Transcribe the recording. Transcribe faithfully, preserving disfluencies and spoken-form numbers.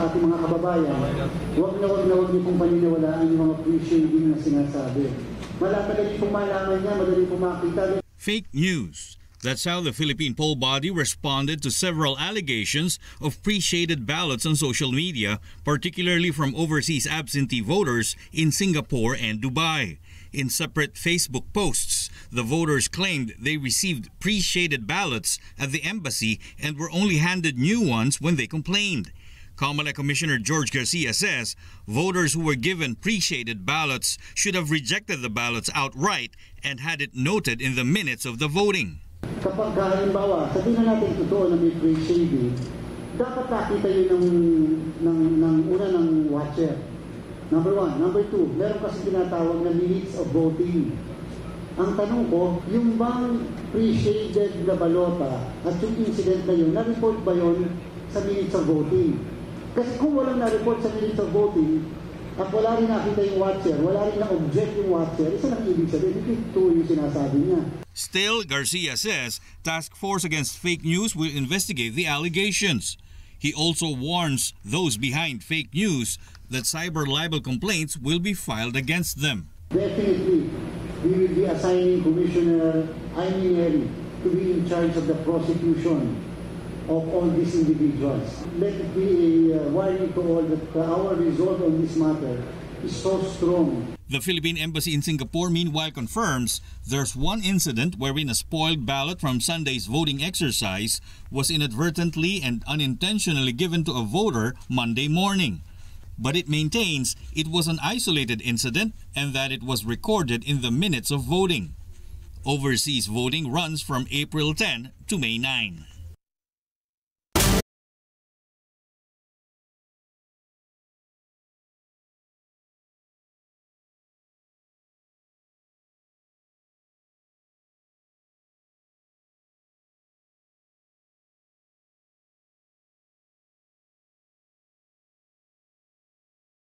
sa ating mga kababayan, huwag na huwag na huwag niyo pong paniniwalaan yung mga pre-shading na sinasabi. Madali pong malaman niya, madali pong makita. Fake news. That's how the Philippine poll body responded to several allegations of pre-shaded ballots on social media, particularly from overseas absentee voters in Singapore and Dubai. In separate Facebook posts, the voters claimed they received pre-shaded ballots at the embassy and were only handed new ones when they complained. COMELEC Commissioner George Garcia says voters who were given pre-shaded ballots should have rejected the ballots outright and had it noted in the minutes of the voting. Kapag halimbawa, sabihin na natin totoo na may pre-shading, dapat nakita yun ng, ng, ng una ng watcher. Number one. Number two, meron kasi tinatawag na minutes of voting. Ang tanong ko, yung bang pre-shaded na balota at yung incident na yun, na-report ba yun sa minutes of voting? Kasi kung walang na-report sa minutes of voting, at wala rin nakita yung watcher, wala rin na-object yung watcher, isa lang ibig sabihin, hindi ito yung sinasabi niya. Still, Garcia says Task Force Against Fake News will investigate the allegations. He also warns those behind fake news that cyber libel complaints will be filed against them. Definitely, we will be assigning Commissioner Aymingeri to be in charge of the prosecution of all these individuals. Let it be a warning to all that our resolve on this matter is so strong. The Philippine Embassy in Singapore meanwhile confirms there's one incident wherein a spoiled ballot from Sunday's voting exercise was inadvertently and unintentionally given to a voter Monday morning. But it maintains it was an isolated incident and that it was recorded in the minutes of voting. Overseas voting runs from April tenth to May ninth.